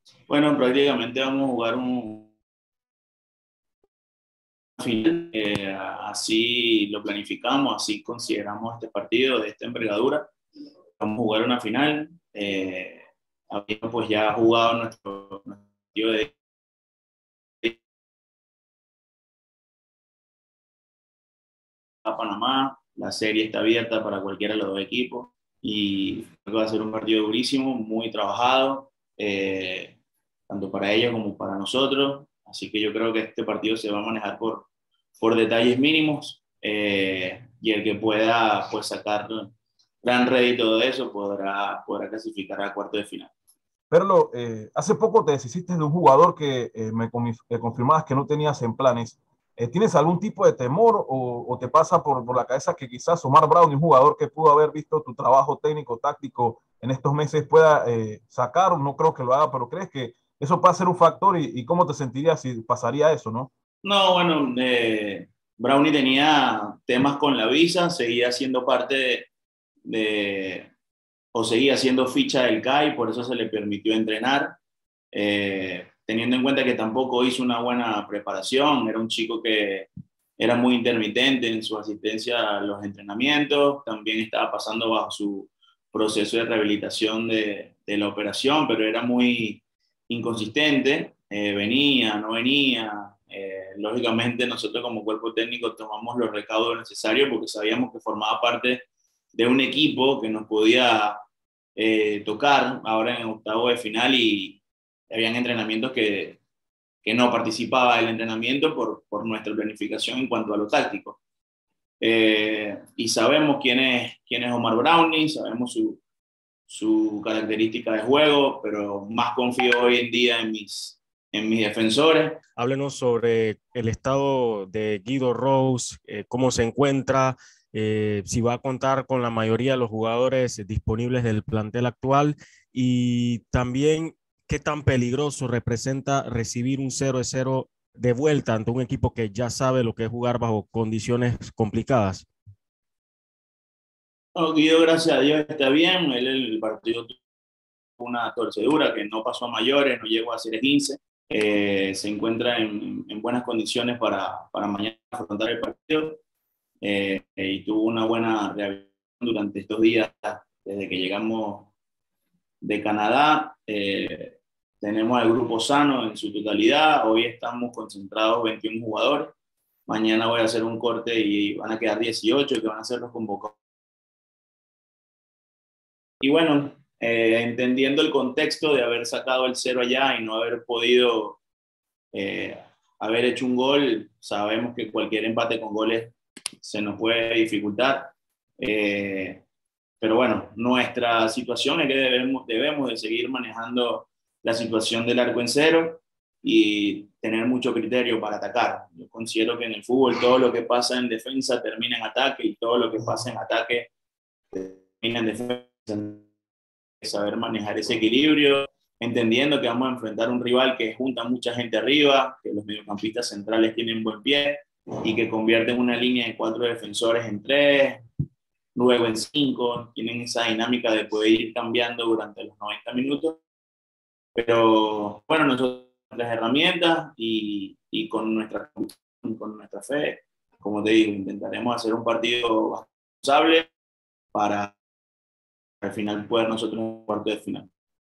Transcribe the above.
Bueno, prácticamente vamos a jugar un final, así lo planificamos, así consideramos este partido de esta envergadura. Vamos a jugar una final. Habíamos pues ya jugado nuestro partido de Panamá. La serie está abierta para cualquiera de los dos equipos y creo que va a ser un partido durísimo, muy trabajado, tanto para ellos como para nosotros. Así que yo creo que este partido se va a manejar por detalles mínimos, y el que pueda pues sacar gran rédito de eso podrá clasificar a cuarto de final. Perlo, hace poco te deshiciste de un jugador que confirmabas que no tenías en planes. ¿Tienes algún tipo de temor o te pasa por la cabeza que quizás Omar Brown, un jugador que pudo haber visto tu trabajo técnico, táctico en estos meses, pueda sacar? No creo que lo haga, pero ¿crees que eso puede ser un factor y cómo te sentirías si pasaría eso, no? No, bueno, Brownie tenía temas con la visa, seguía siendo parte de o seguía siendo ficha del CAI, por eso se le permitió entrenar, teniendo en cuenta que tampoco hizo una buena preparación. Era un chico que era muy intermitente en su asistencia a los entrenamientos, también estaba pasando bajo su proceso de rehabilitación de la operación, pero era muy inconsistente, venía, no venía. Lógicamente nosotros como cuerpo técnico tomamos los recaudos necesarios porque sabíamos que formaba parte de un equipo que nos podía tocar ahora en octavo de final, y habían entrenamientos que no participaba del entrenamiento por nuestra planificación en cuanto a lo táctico. Y sabemos quién es Omar Brownie, sabemos su característica de juego, pero más confío hoy en día en mis defensores. Háblenos sobre el estado de Guido Rose, cómo se encuentra, si va a contar con la mayoría de los jugadores disponibles del plantel actual y también qué tan peligroso representa recibir un 0-0 de vuelta ante un equipo que ya sabe lo que es jugar bajo condiciones complicadas. No, Guido, gracias a Dios, está bien. Él el partido tuvo una torcedura que no pasó a mayores, no llegó a ser 15. Se encuentra en buenas condiciones para mañana afrontar el partido, y tuvo una buena rehabilitación durante estos días desde que llegamos de Canadá. Tenemos el grupo sano en su totalidad. Hoy estamos concentrados 21 jugadores. Mañana voy a hacer un corte y van a quedar 18 que van a ser los convocados. Y bueno, entendiendo el contexto de haber sacado el cero allá y no haber podido eh, haber hecho un gol, sabemos que cualquier empate con goles se nos puede dificultar. Pero bueno, nuestra situación es que debemos de seguir manejando la situación del arco en cero y tener mucho criterio para atacar. Yo considero que en el fútbol todo lo que pasa en defensa termina en ataque y todo lo que pasa en ataque termina en defensa. Saber manejar ese equilibrio, entendiendo que vamos a enfrentar un rival que junta mucha gente arriba, que los mediocampistas centrales tienen buen pie y que convierten una línea de 4 defensores en 3, luego en 5, tienen esa dinámica de poder ir cambiando durante los 90 minutos. Pero bueno, nosotros las herramientas y con nuestra fe, como te digo, intentaremos hacer un partido responsable para al final poder nosotros en un cuarto de final.